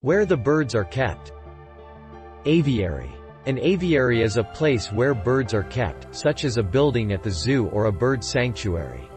Where the birds are kept. Aviary. An aviary is a place where birds are kept, such as a building at the zoo or a bird sanctuary.